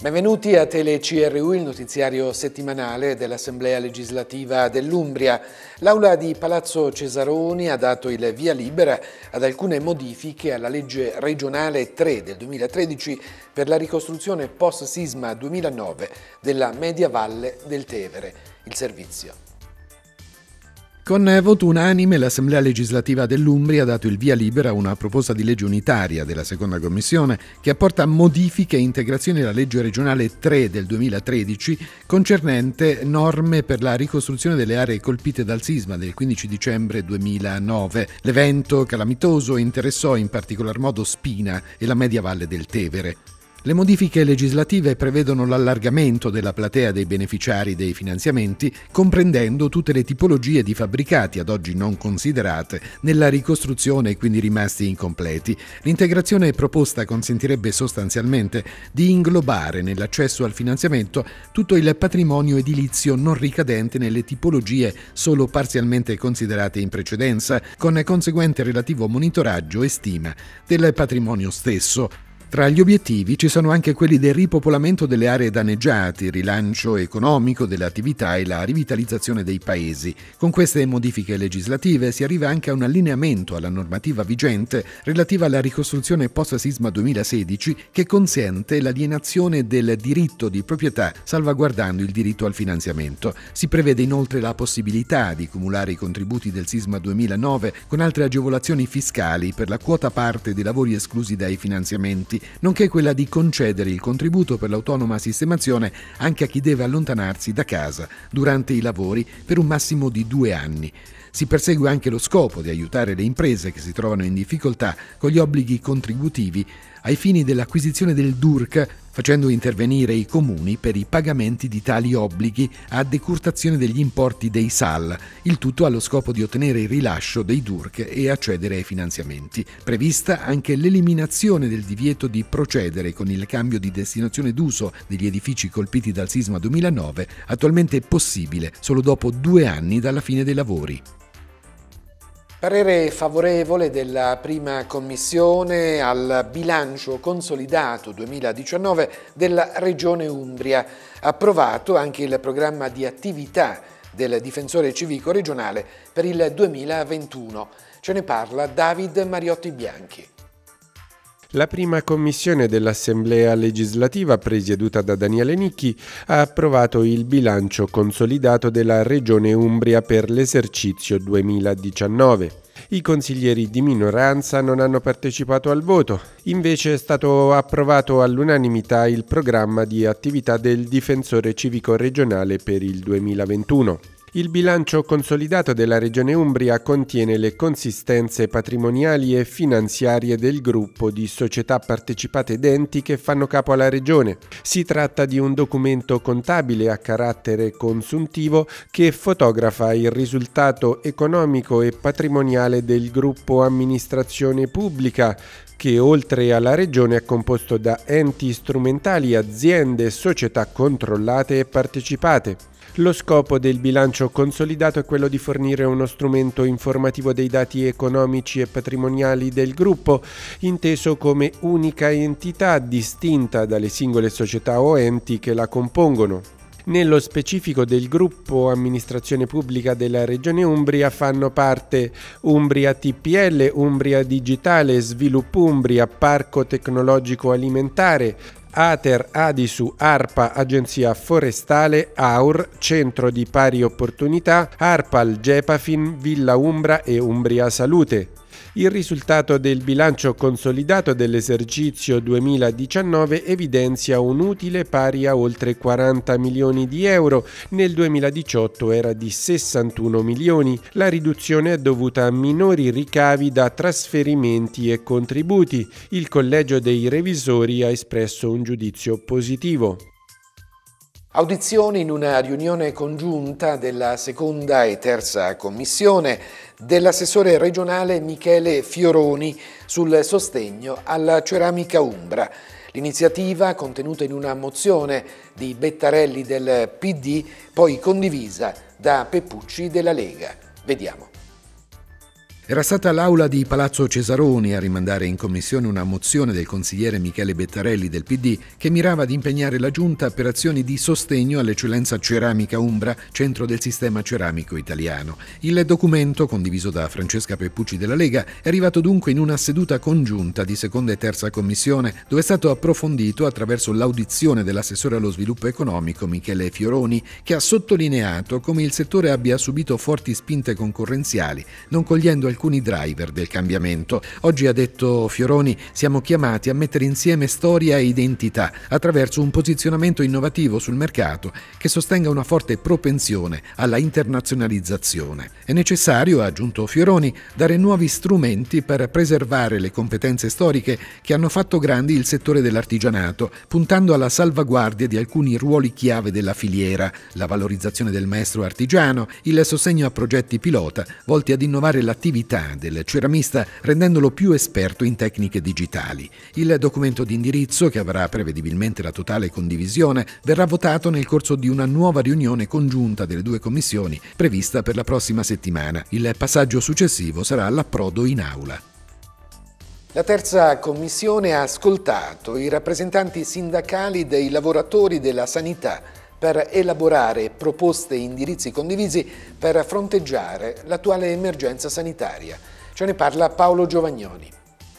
Benvenuti a TeleCRU, il notiziario settimanale dell'Assemblea legislativa dell'Umbria. L'Aula di Palazzo Cesaroni ha dato il via libera ad alcune modifiche alla legge regionale 3 del 2013 per la ricostruzione post-sisma 2009 della Media Valle del Tevere. Il servizio. Con voto unanime l'Assemblea legislativa dell'Umbria ha dato il via libera a una proposta di legge unitaria della seconda commissione che apporta modifiche e integrazioni alla legge regionale 3 del 2013 concernente norme per la ricostruzione delle aree colpite dal sisma del 15 dicembre 2009. L'evento calamitoso interessò in particolar modo Spina e la Media Valle del Tevere. Le modifiche legislative prevedono l'allargamento della platea dei beneficiari dei finanziamenti, comprendendo tutte le tipologie di fabbricati ad oggi non considerate nella ricostruzione e quindi rimasti incompleti. L'integrazione proposta consentirebbe sostanzialmente di inglobare nell'accesso al finanziamento tutto il patrimonio edilizio non ricadente nelle tipologie solo parzialmente considerate in precedenza, con conseguente relativo monitoraggio e stima del patrimonio stesso. Tra gli obiettivi ci sono anche quelli del ripopolamento delle aree danneggiate, il rilancio economico delle attività e la rivitalizzazione dei paesi. Con queste modifiche legislative si arriva anche a un allineamento alla normativa vigente relativa alla ricostruzione post-sisma 2016 che consente l'alienazione del diritto di proprietà salvaguardando il diritto al finanziamento. Si prevede inoltre la possibilità di cumulare i contributi del sisma 2009 con altre agevolazioni fiscali per la quota parte dei lavori esclusi dai finanziamenti, nonché quella di concedere il contributo per l'autonoma sistemazione anche a chi deve allontanarsi da casa durante i lavori per un massimo di 2 anni. Si persegue anche lo scopo di aiutare le imprese che si trovano in difficoltà con gli obblighi contributivi ai fini dell'acquisizione del DURC, facendo intervenire i comuni per i pagamenti di tali obblighi a decurtazione degli importi dei SAL, il tutto allo scopo di ottenere il rilascio dei DURC e accedere ai finanziamenti. Prevista anche l'eliminazione del divieto di procedere con il cambio di destinazione d'uso degli edifici colpiti dal sisma 2009, attualmente possibile solo dopo 2 anni dalla fine dei lavori. Parere favorevole della prima commissione al bilancio consolidato 2019 della Regione Umbria. Approvato anche il programma di attività del difensore civico regionale per il 2021. Ce ne parla David Mariotti Bianchi. La prima commissione dell'Assemblea legislativa, presieduta da Daniele Nicchi, ha approvato il bilancio consolidato della Regione Umbria per l'esercizio 2019. I consiglieri di minoranza non hanno partecipato al voto, invece è stato approvato all'unanimità il programma di attività del difensore civico regionale per il 2021. Il bilancio consolidato della Regione Umbria contiene le consistenze patrimoniali e finanziarie del gruppo di società partecipate ed enti che fanno capo alla Regione. Si tratta di un documento contabile a carattere consuntivo che fotografa il risultato economico e patrimoniale del gruppo amministrazione pubblica, che oltre alla Regione è composto da enti strumentali, aziende, società controllate e partecipate. Lo scopo del bilancio consolidato è quello di fornire uno strumento informativo dei dati economici e patrimoniali del gruppo, inteso come unica entità distinta dalle singole società o enti che la compongono. Nello specifico del gruppo amministrazione pubblica della Regione Umbria fanno parte Umbria TPL, Umbria Digitale, Sviluppo Umbria, Parco Tecnologico Alimentare, Ater, Adisu, ARPA, Agenzia Forestale, AUR, Centro di Pari Opportunità, ARPAL, Gepafin, Villa Umbra e Umbria Salute. Il risultato del bilancio consolidato dell'esercizio 2019 evidenzia un utile pari a oltre 40 milioni di euro, nel 2018 era di 61 milioni. La riduzione è dovuta a minori ricavi da trasferimenti e contributi. Il collegio dei revisori ha espresso un giudizio positivo. Audizioni in una riunione congiunta della seconda e terza commissione dell'assessore regionale Michele Fioroni sul sostegno alla ceramica umbra. L'iniziativa, contenuta in una mozione di Bettarelli del PD, poi condivisa da Peppucci della Lega. Vediamo. Era stata l'Aula di Palazzo Cesaroni a rimandare in commissione una mozione del consigliere Michele Bettarelli del PD che mirava ad impegnare la Giunta per azioni di sostegno all'eccellenza ceramica Umbra, centro del sistema ceramico italiano. Il documento, condiviso da Francesca Peppucci della Lega, è arrivato dunque in una seduta congiunta di seconda e terza commissione, dove è stato approfondito attraverso l'audizione dell'assessore allo sviluppo economico Michele Fioroni, che ha sottolineato come il settore abbia subito forti spinte concorrenziali, non cogliendo alcuni driver del cambiamento. Oggi, ha detto Fioroni, siamo chiamati a mettere insieme storia e identità attraverso un posizionamento innovativo sul mercato che sostenga una forte propensione alla internazionalizzazione. È necessario, ha aggiunto Fioroni, dare nuovi strumenti per preservare le competenze storiche che hanno fatto grandi il settore dell'artigianato, puntando alla salvaguardia di alcuni ruoli chiave della filiera, la valorizzazione del maestro artigiano, il sostegno a progetti pilota volti ad innovare l'attività del ceramista rendendolo più esperto in tecniche digitali. Il documento di indirizzo, che avrà prevedibilmente la totale condivisione, verrà votato nel corso di una nuova riunione congiunta delle due commissioni prevista per la prossima settimana. Il passaggio successivo sarà l'approdo in aula. La terza commissione ha ascoltato i rappresentanti sindacali dei lavoratori della sanità per elaborare proposte e indirizzi condivisi per fronteggiare l'attuale emergenza sanitaria. Ce ne parla Paolo Giovagnoni.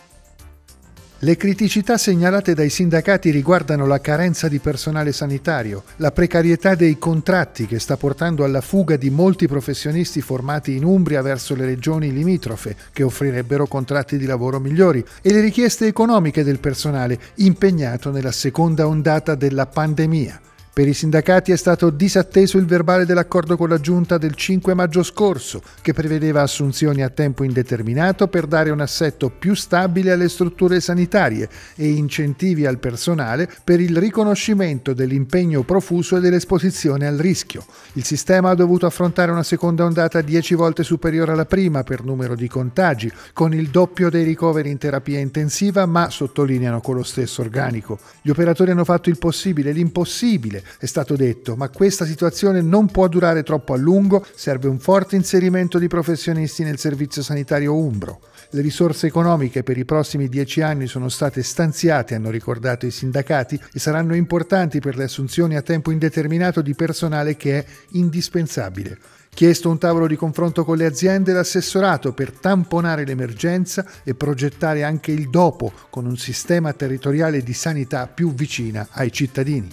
Le criticità segnalate dai sindacati riguardano la carenza di personale sanitario, la precarietà dei contratti che sta portando alla fuga di molti professionisti formati in Umbria verso le regioni limitrofe che offrirebbero contratti di lavoro migliori e le richieste economiche del personale impegnato nella seconda ondata della pandemia. Per i sindacati è stato disatteso il verbale dell'accordo con la Giunta del 5 maggio scorso, che prevedeva assunzioni a tempo indeterminato per dare un assetto più stabile alle strutture sanitarie e incentivi al personale per il riconoscimento dell'impegno profuso e dell'esposizione al rischio. Il sistema ha dovuto affrontare una seconda ondata 10 volte superiore alla prima per numero di contagi, con il doppio dei ricoveri in terapia intensiva, ma sottolineano con lo stesso organico. Gli operatori hanno fatto il possibile, l'impossibile, è stato detto, ma questa situazione non può durare troppo a lungo, serve un forte inserimento di professionisti nel servizio sanitario umbro. Le risorse economiche per i prossimi 10 anni sono state stanziate, hanno ricordato i sindacati, e saranno importanti per le assunzioni a tempo indeterminato di personale che è indispensabile. Chiesto un tavolo di confronto con le aziende e l'assessorato per tamponare l'emergenza e progettare anche il dopo con un sistema territoriale di sanità più vicina ai cittadini.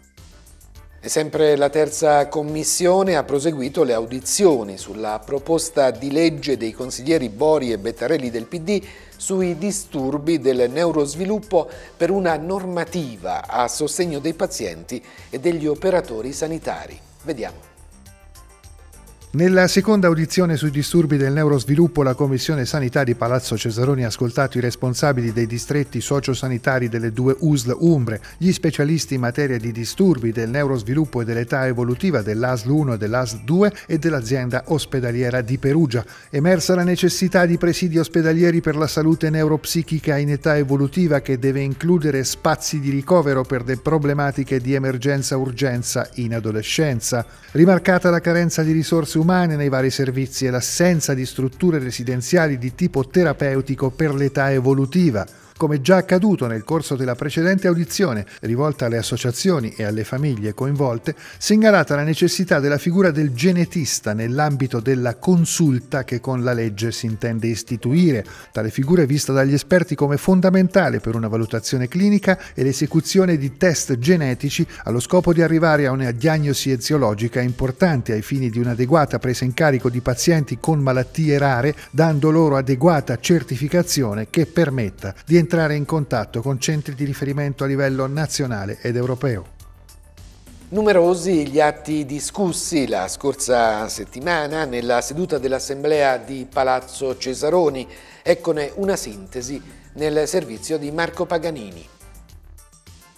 E sempre la terza commissione ha proseguito le audizioni sulla proposta di legge dei consiglieri Bori e Bettarelli del PD sui disturbi del neurosviluppo per una normativa a sostegno dei pazienti e degli operatori sanitari. Vediamo. Nella seconda audizione sui disturbi del neurosviluppo, la Commissione Sanità di Palazzo Cesaroni ha ascoltato i responsabili dei distretti sociosanitari delle due USL Umbre, gli specialisti in materia di disturbi del neurosviluppo e dell'età evolutiva dell'ASL 1 e dell'ASL 2 e dell'azienda ospedaliera di Perugia. Emersa la necessità di presidi ospedalieri per la salute neuropsichica in età evolutiva, che deve includere spazi di ricovero per le problematiche di emergenza-urgenza in adolescenza. Rimarcata la carenza di risorse umane nei vari servizi e l'assenza di strutture residenziali di tipo terapeutico per l'età evolutiva. Come già accaduto nel corso della precedente audizione, rivolta alle associazioni e alle famiglie coinvolte, segnalata la necessità della figura del genetista nell'ambito della consulta che con la legge si intende istituire. Tale figura è vista dagli esperti come fondamentale per una valutazione clinica e l'esecuzione di test genetici allo scopo di arrivare a una diagnosi eziologica importante ai fini di un'adeguata presa in carico di pazienti con malattie rare, dando loro adeguata certificazione che permetta di entrare in contatto con centri di riferimento a livello nazionale ed europeo. Numerosi gli atti discussi la scorsa settimana nella seduta dell'Assemblea di Palazzo Cesaroni. Eccone una sintesi nel servizio di Marco Paganini.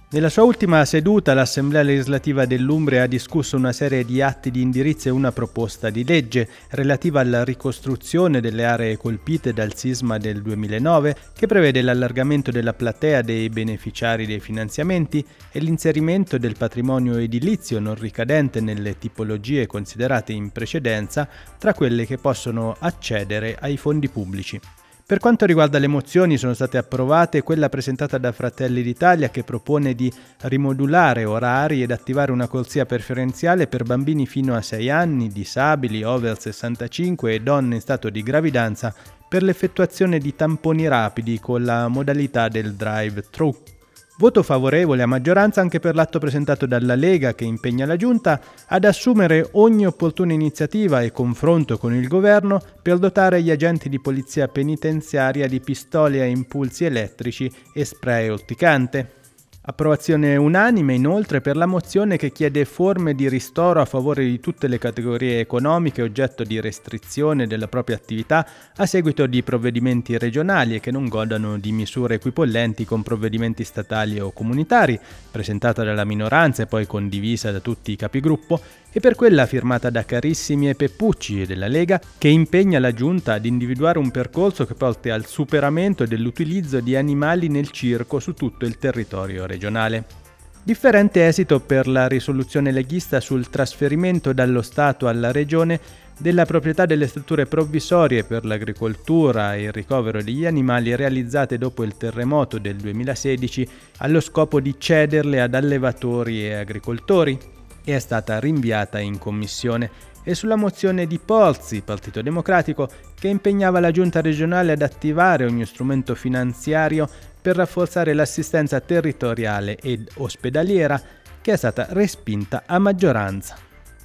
Nella sua ultima seduta l'Assemblea legislativa dell'Umbria ha discusso una serie di atti di indirizzo e una proposta di legge relativa alla ricostruzione delle aree colpite dal sisma del 2009, che prevede l'allargamento della platea dei beneficiari dei finanziamenti e l'inserimento del patrimonio edilizio non ricadente nelle tipologie considerate in precedenza tra quelle che possono accedere ai fondi pubblici. Per quanto riguarda le mozioni, sono state approvate quella presentata da Fratelli d'Italia che propone di rimodulare orari ed attivare una corsia preferenziale per bambini fino a 6 anni, disabili, over 65 e donne in stato di gravidanza per l'effettuazione di tamponi rapidi con la modalità del drive-thru. Voto favorevole a maggioranza anche per l'atto presentato dalla Lega che impegna la Giunta ad assumere ogni opportuna iniziativa e confronto con il governo per dotare gli agenti di polizia penitenziaria di pistole a impulsi elettrici e spray urticante. Approvazione unanime inoltre per la mozione che chiede forme di ristoro a favore di tutte le categorie economiche oggetto di restrizione della propria attività a seguito di provvedimenti regionali e che non godano di misure equipollenti con provvedimenti statali o comunitari, presentata dalla minoranza e poi condivisa da tutti i capigruppo, e per quella firmata da Carissimi e Peppucci della Lega che impegna la Giunta ad individuare un percorso che porti al superamento dell'utilizzo di animali nel circo su tutto il territorio regionale. Differente esito per la risoluzione leghista sul trasferimento dallo Stato alla Regione della proprietà delle strutture provvisorie per l'agricoltura e il ricovero degli animali realizzate dopo il terremoto del 2016 allo scopo di cederle ad allevatori e agricoltori. È stata rinviata in commissione, e sulla mozione di Pozzi, Partito Democratico, che impegnava la Giunta regionale ad attivare ogni strumento finanziario per rafforzare l'assistenza territoriale ed ospedaliera, che è stata respinta a maggioranza.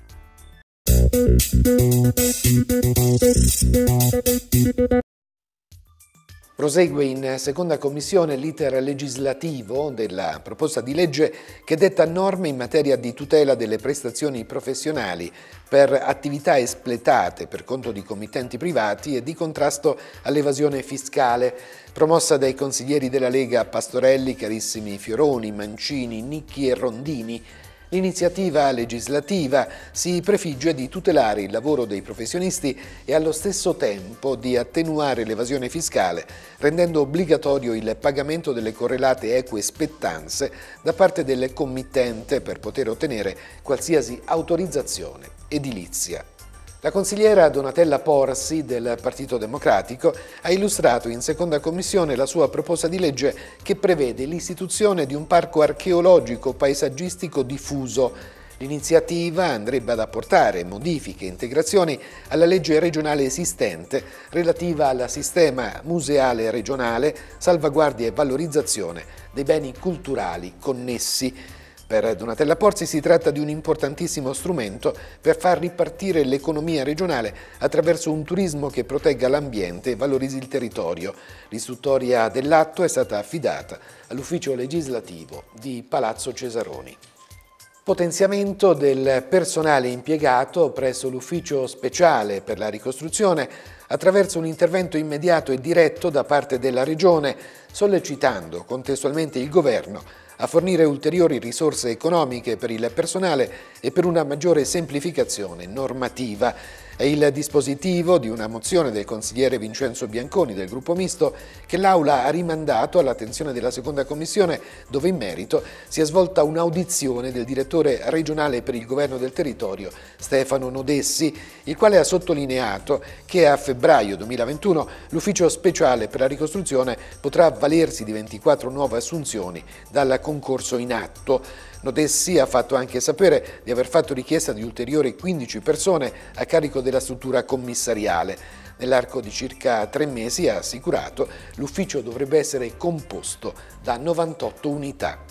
Prosegue in seconda commissione l'iter legislativo della proposta di legge che detta norme in materia di tutela delle prestazioni professionali per attività espletate per conto di committenti privati e di contrasto all'evasione fiscale, promossa dai consiglieri della Lega Pastorelli, Carissimi, Fioroni, Mancini, Nicchi e Rondini. L'iniziativa legislativa si prefigge di tutelare il lavoro dei professionisti e allo stesso tempo di attenuare l'evasione fiscale, rendendo obbligatorio il pagamento delle correlate eque spettanze da parte del committente per poter ottenere qualsiasi autorizzazione edilizia. La consigliera Donatella Porsi del Partito Democratico ha illustrato in seconda commissione la sua proposta di legge che prevede l'istituzione di un parco archeologico paesaggistico diffuso. L'iniziativa andrebbe ad apportare modifiche e integrazioni alla legge regionale esistente relativa al sistema museale regionale, salvaguardia e valorizzazione dei beni culturali connessi. Per Donatella Porsi si tratta di un importantissimo strumento per far ripartire l'economia regionale attraverso un turismo che protegga l'ambiente e valorizzi il territorio. L'istruttoria dell'atto è stata affidata all'ufficio legislativo di Palazzo Cesaroni. Potenziamento del personale impiegato presso l'ufficio speciale per la ricostruzione attraverso un intervento immediato e diretto da parte della Regione, sollecitando contestualmente il Governo a fornire ulteriori risorse economiche per il personale e per una maggiore semplificazione normativa. È il dispositivo di una mozione del consigliere Vincenzo Bianconi del gruppo misto che l'Aula ha rimandato all'attenzione della seconda commissione, dove in merito si è svolta un'audizione del direttore regionale per il governo del territorio Stefano Nodessi, il quale ha sottolineato che a febbraio 2021 l'ufficio speciale per la ricostruzione potrà avvalersi di 24 nuove assunzioni dal concorso in atto. Nodessi ha fatto anche sapere di aver fatto richiesta di ulteriori 15 persone a carico della struttura commissariale. Nell'arco di circa 3 mesi, ha assicurato, l'ufficio dovrebbe essere composto da 98 unità.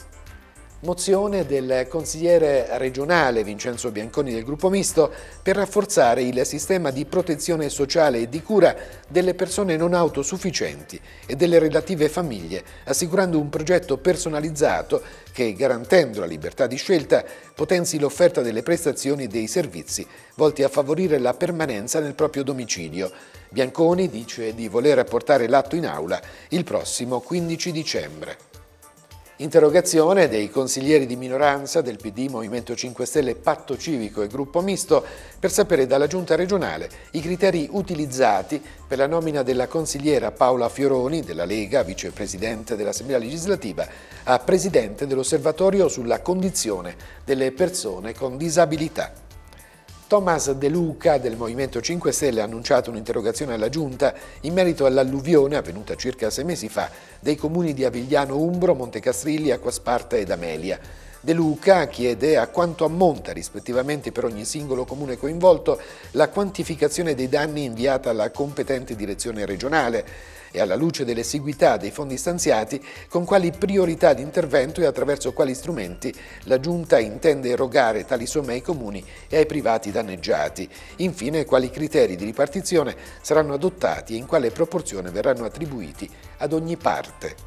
Mozione del consigliere regionale Vincenzo Bianconi del gruppo misto per rafforzare il sistema di protezione sociale e di cura delle persone non autosufficienti e delle relative famiglie, assicurando un progetto personalizzato che, garantendo la libertà di scelta, potenzi l'offerta delle prestazioni e dei servizi volti a favorire la permanenza nel proprio domicilio. Bianconi dice di voler portare l'atto in aula il prossimo 15 dicembre. Interrogazione dei consiglieri di minoranza del PD, Movimento 5 Stelle, Patto Civico e Gruppo Misto per sapere dalla Giunta regionale i criteri utilizzati per la nomina della consigliera Paola Fioroni della Lega, vicepresidente dell'Assemblea legislativa, a presidente dell'Osservatorio sulla condizione delle persone con disabilità. Thomas De Luca del Movimento 5 Stelle ha annunciato un'interrogazione alla Giunta in merito all'alluvione avvenuta circa 6 mesi fa dei comuni di Avigliano Umbro, Montecastrilli, Acquasparta ed Amelia. De Luca chiede a quanto ammonta rispettivamente per ogni singolo comune coinvolto la quantificazione dei danni inviata alla competente direzione regionale e alla luce dell'esiguità dei fondi stanziati con quali priorità di intervento e attraverso quali strumenti la Giunta intende erogare tali somme ai comuni e ai privati danneggiati. Infine, quali criteri di ripartizione saranno adottati e in quale proporzione verranno attribuiti ad ogni parte.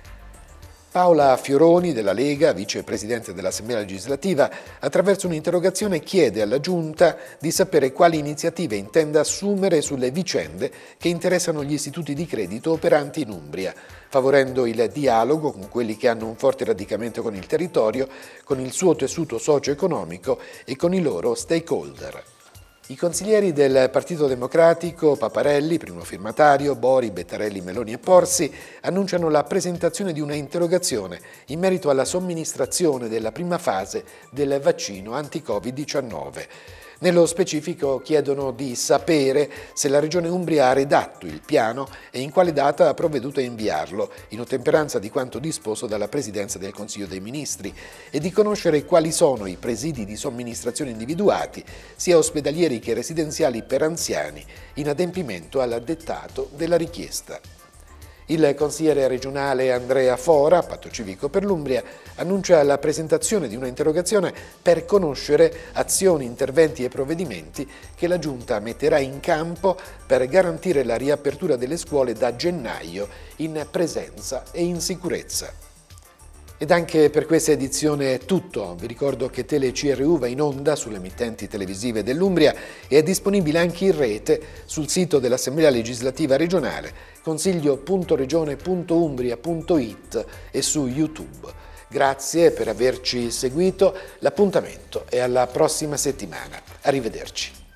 Paola Fioroni della Lega, vicepresidente dell'Assemblea legislativa, attraverso un'interrogazione chiede alla Giunta di sapere quali iniziative intenda assumere sulle vicende che interessano gli istituti di credito operanti in Umbria, favorendo il dialogo con quelli che hanno un forte radicamento con il territorio, con il suo tessuto socio-economico e con i loro stakeholder. I consiglieri del Partito Democratico, Paparelli, primo firmatario, Bori, Bettarelli, Meloni e Porsi, annunciano la presentazione di una interrogazione in merito alla somministrazione della prima fase del vaccino anti-Covid-19. Nello specifico chiedono di sapere se la Regione Umbria ha redatto il piano e in quale data ha provveduto a inviarlo, in ottemperanza di quanto disposto dalla Presidenza del Consiglio dei Ministri, e di conoscere quali sono i presidi di somministrazione individuati, sia ospedalieri che residenziali per anziani, in adempimento al dettato della richiesta. Il consigliere regionale Andrea Fora, Patto Civico per l'Umbria, annuncia la presentazione di una interrogazione per conoscere azioni, interventi e provvedimenti che la Giunta metterà in campo per garantire la riapertura delle scuole da gennaio in presenza e in sicurezza. Ed anche per questa edizione è tutto. Vi ricordo che TeleCRU va in onda sulle emittenti televisive dell'Umbria e è disponibile anche in rete sul sito dell'Assemblea legislativa regionale, consiglio.regione.umbria.it e su YouTube. Grazie per averci seguito, l'appuntamento è alla prossima settimana. Arrivederci.